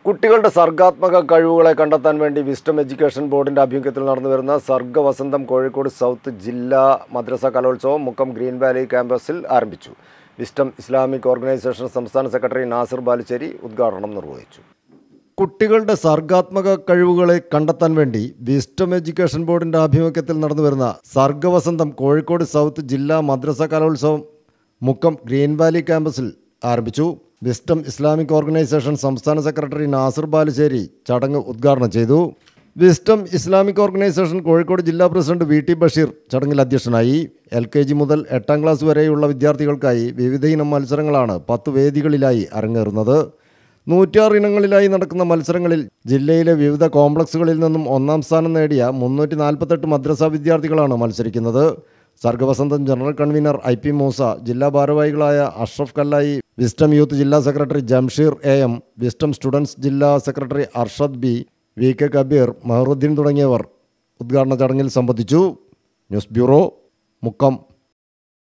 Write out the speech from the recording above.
കുട്ടികളുടെ സർഗാത്മക കഴിവുകളെ കണ്ടെത്താൻ വേണ്ടി വിസ്ഡം എഡ്യൂക്കേഷൻ ബോർഡിന്റെ ആഭിമുഖ്യത്തിൽ നടന്നുവരുന്ന സർഗവസന്തം കോഴിക്കോട് സൗത്ത് ജില്ലാ മദ്രസ കലോത്സവം മുക്കം ഗ്രീൻ വാലി ക്യാമ്പസിൽ ആരംഭിച്ചു. വിസ്ഡം ഇസ്ലാമിക് ഓർഗനൈസേഷൻ സംസ്ഥാന സെക്രട്ടറി നാസിർ ബാലുശ്ശേരി ഉദ്ഘാടനം നിർവഹിച്ചു. കുട്ടികളുടെ സർഗാത്മക കഴിവുകളെ കണ്ടെത്താൻ വേണ്ടി വിസ്ഡം എഡ്യൂക്കേഷൻ ബോർഡിന്റെ ആഭിമുഖ്യത്തിൽ നടന്നുവരുന്ന സർഗവസന്തം കോഴിക്കോട് സൗത്ത് ജില്ലാ മദ്രസ കലോത്സവം മുക്കം ഗ്രീൻ വാലി ക്യാമ്പസിൽ ആരംഭിച്ചു. വിസ്ഡം ഇസ്ലാമിക് ഓർഗനൈസേഷൻ സംസ്ഥാന സെക്രട്ടറി നാസിർ ബാലുശ്ശേരി ചടങ്ങ് ഉദ്ഘാടനം ചെയ്തു. വിസ്ഡം ഇസ്ലാമിക് ഓർഗനൈസേഷൻ കോഴിക്കോട് ജില്ലാ പ്രസിഡന്റ് വി ടി ബഷീർ ചടങ്ങിൽ അധ്യക്ഷനായി. LKG മുതൽ 8ാം ക്ലാസ് വരെയുള്ള വിദ്യാർത്ഥികൾക്കായി വിവിധ ഇനം മത്സരങ്ങളാണ് 10 വേദികളിലായി അരങ്ങേറുന്നത്. 106 ഇനങ്ങളിലായി നടക്കുന്ന മത്സരങ്ങളിൽ ജില്ലയിലെ വിവിധ കോംപ്ലക്സുകളിൽ നിന്നും 1ാം സ്ഥാനം നേടിയ 348 മദ്രസ വിദ്യാർത്ഥികളാണ് മത്സരിക്കുന്നത്. സർഗവസന്തം ജനറൽ കൺവീനർ IP മൂസ, ജില്ലാ ഭാരവാഹികളായ അഷ്റഫ് കല്ലായി, വിസ്ഡം യൂത്ത് ജില്ലാ secretary Jamsheer AM, wisdom students ജില്ലാ secretary Arshad B, VK Kabeer, Meharuddin തുടങ്ങിയവർ ഉദ്ഘാടന ചടങ്ങിൽ സംബന്ധിച്ചു. News bureau, Mukkam.